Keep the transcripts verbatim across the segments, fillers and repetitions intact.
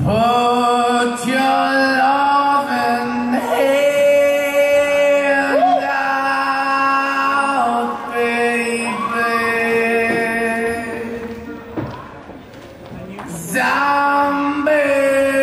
Put your loving hand out, baby. Zombie.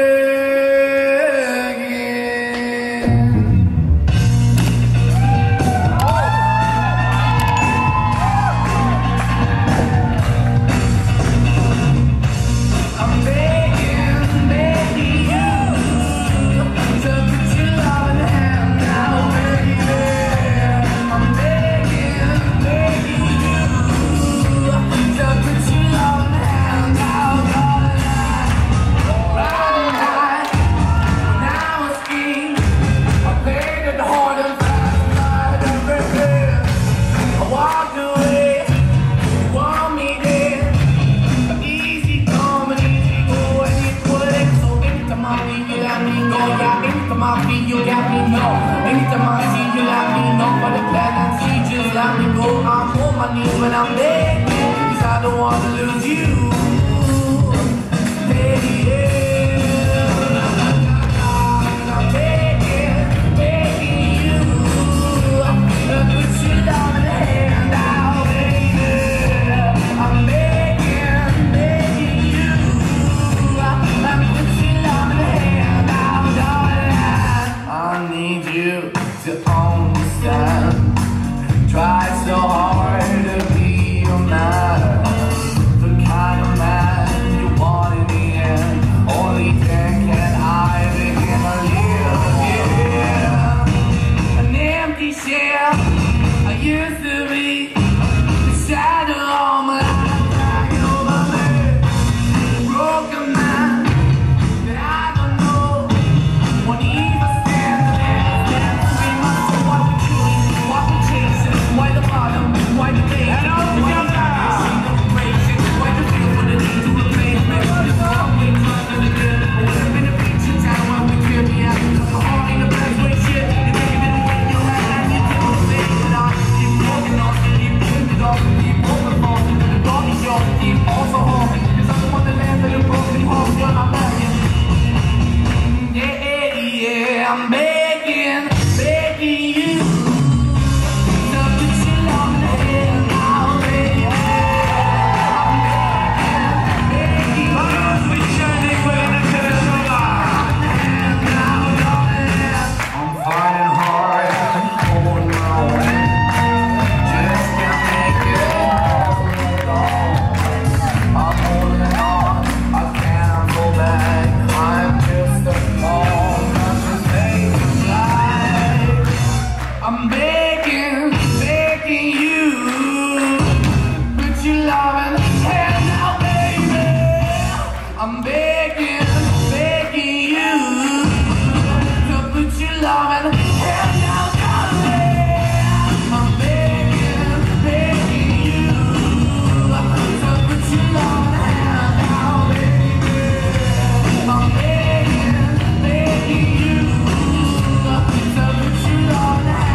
You got me, no. Anytime I see you, let me know. For the plan and see, just let me go. I'm on my knees when I'm begging, cause I don't wanna lose you. Hey, yeah. I'm begging, begging you. Put your loving hand out, baby. I'm begging, begging you. Put your loving hand out, darling. I need you to understand. Try so hard to be your man, the kind of man you want in the end. Only then can I begin to live. Yeah, an empty shell I used to be, the shadow of my life hanging over me. A broken man that I don't know won't even stand there. Why the bottom? Why the base? And all together! Why the feel for the need to replace me? It's always under the good. I would have been a feature town when we could be out. I'm hard in the best way, shit. You take it away, you have and you take it away. But I keep walking on, keep putting it off, keep moving on. The dog is yours, keep also home. Cause I'm the one that lands in a broken home. You're not begging. Yeah, yeah, I'm begging, begging you. I'm begging, begging you. Put your loving hand out, baby. I'm begging, begging you. To put your loving hand out, darling. I'm begging, begging you. To put your loving hand out, baby. I'm begging, begging you. To put your loving hand.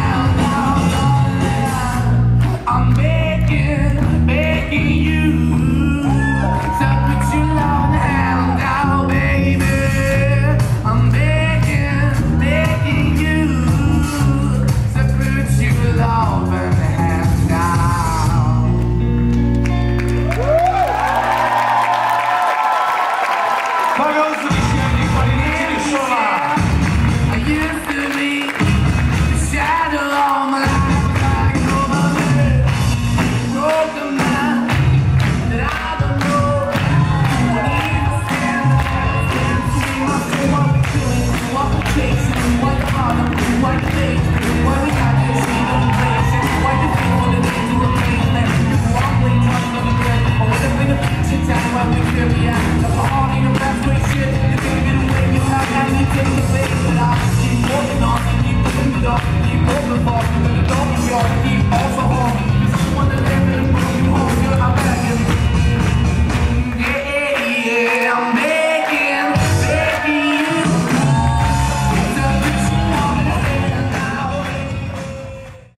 I'm begging, begging you to put your loving hand out, baby. I'm begging, begging you to put your loving hand out. Pardon,